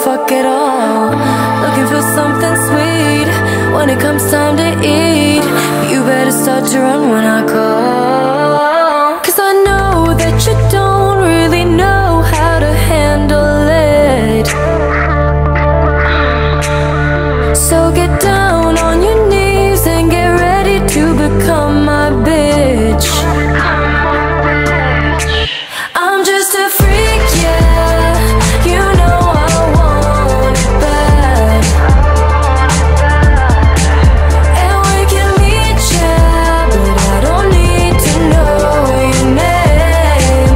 fuck at all. Looking for something sweet when it comes time to eat. You better start to run when I call, 'cause I know that you don't really know how to handle it. So get down on your knees and get ready to become my bitch. I'm just a freak, yeah. You know I want it bad. And we can meet, yeah, but I don't need to know your name.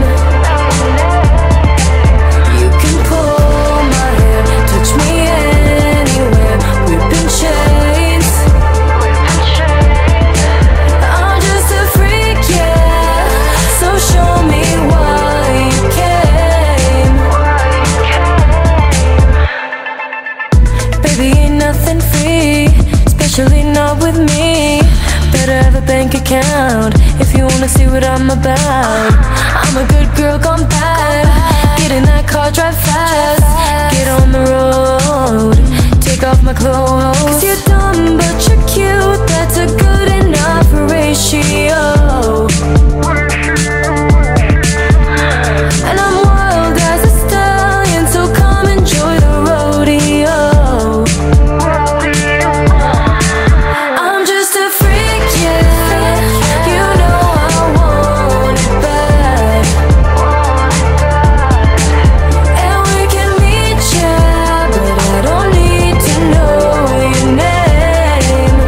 You can pull my hair, touch me anywhere, whip in chains. I'm just a freak, yeah. So show me why you came. Baby, ain't nothing free, especially not with me. Better have a bank account if you wanna see what I'm about. I'm a good girl gone bad. Get in that car, drive fast, get on the road, take off my clothes. 'Cause you're dumb but you're cute, that's a good enough ratio. And I'm wild as a stallion, so come enjoy the rodeo. I'm just a freak, yeah. You know I want it bad. And we can meet, yeah, but I don't need to know your name.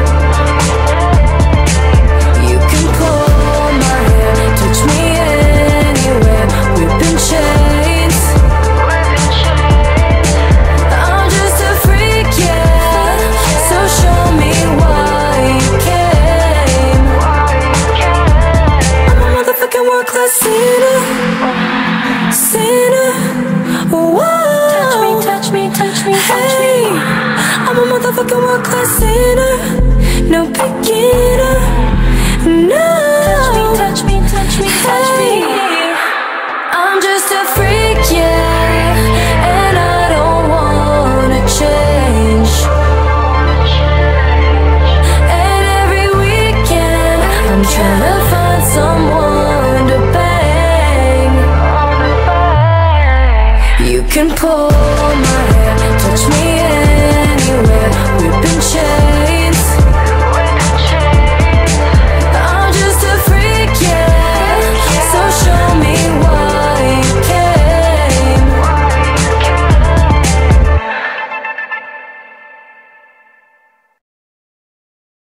You can pull my hair, touch me anywhere, whip in chains. I'm just a freak, yeah. So show me why you came. I'm a motherfucking world-class sinner, sinner. Whoa. Touch me, touch me, touch me. I'm a motherfucking world-class sinner, no beginner, no. Touch me, touch me, touch me. I'm just a freak, yeah, and I don't wanna change. And every weekend I'm trying to find someone to bang. You can pull my hair, touch me anywhere, whip and chain.